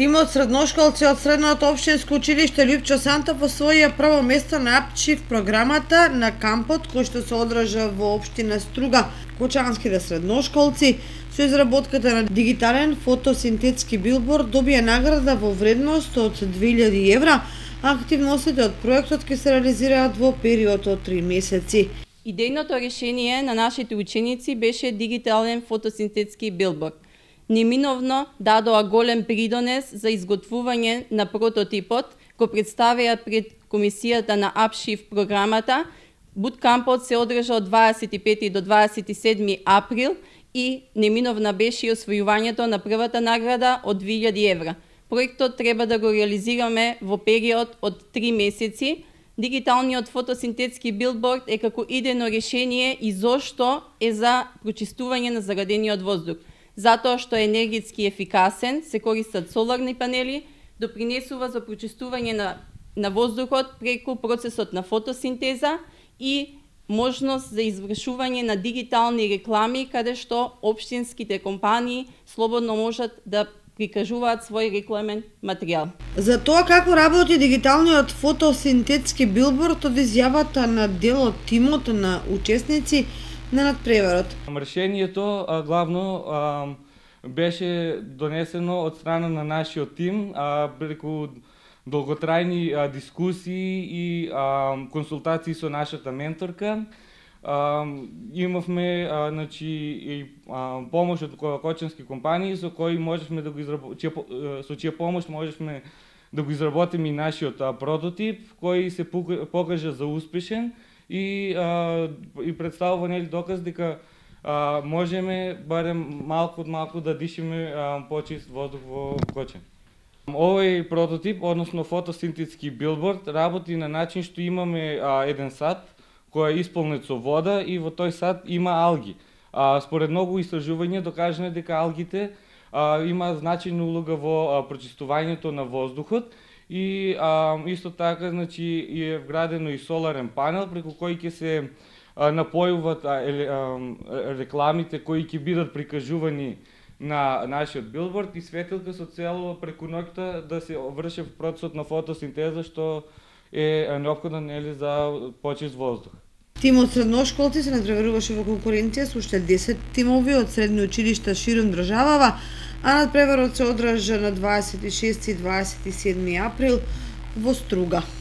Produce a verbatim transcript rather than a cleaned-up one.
Тимот средношколци од Средното општинско училиште Љупчо Сантов освоија прво место на Апчив програмата на кампот кој што се одржа во општина Струга. Кочанските средношколци со изработката на дигитален фотосинтетски билборд добија награда во вредност од две илјади евра, а активностите од проектот ќе се реализираат во период од три месеци. Идејното решение на нашите ученици беше дигитален фотосинтетски билборд. Неминовно дадоа голем придонес за изготвување на прототипот, го представија пред комисијата на Апшив програмата. Буткампот се одржа од дваесет и пети до дваесет и седми април и неминовна беше и освојувањето на првата награда од две илјади евра. Проектот треба да го реализираме во период од три месеци. Дигиталниот фотосинтетски билборд е како идејно решение и зошто е за прочистување на загадениот воздух. Затоа што е енергетски ефикасен, се користат соларни панели, допринесува за прочистување на, на воздухот преку процесот на фотосинтеза и можност за извршување на дигитални реклами, каде што општинските компании слободно можат да прикажуваат свој рекламен материјал. За тоа како работи дигиталниот фотосинтетски билборд од изјавата на дел од тимот на учесници на надпреварот. Решението а, главно а, беше донесено од страна на нашиот тим а, преку долготрајни а, дискусии и а, консултации со нашата менторка. А, имавме а, значи, и а, помош од кочански компании со кои можевме да го изработиме, со чија помош можевме да го изработиме и нашиот а, прототип кој се покажа за успешен и а, и представува нели доказ дека а, можеме барем малку од малку да дишеме а, почист воздух во Кочан. Овој прототип, односно фотосинтетски билборд, работи на начин што имаме а, еден сад кој е исполнет со вода и во тој сад има алги. А, според многу истражувања докажано е дека алгите а, има значајна улога во а, прочистувањето на воздухот. И а, исто така, значи, е вградено и соларен панел преку кој ќе се а, напојуваат а, е, а, рекламите кои ќе бидат прикажувани на нашиот билборд и светилка со цел преку ноќта да се врши процесот на фотосинтеза што е неопходно нели за почист воздух. Тимот средношколци се надпреваруваше во конкуренција со уште десет тимови од средни училишта ширум државава, а надпреварот се одржа на дваесет и шести и дваесет и седми април во Струга.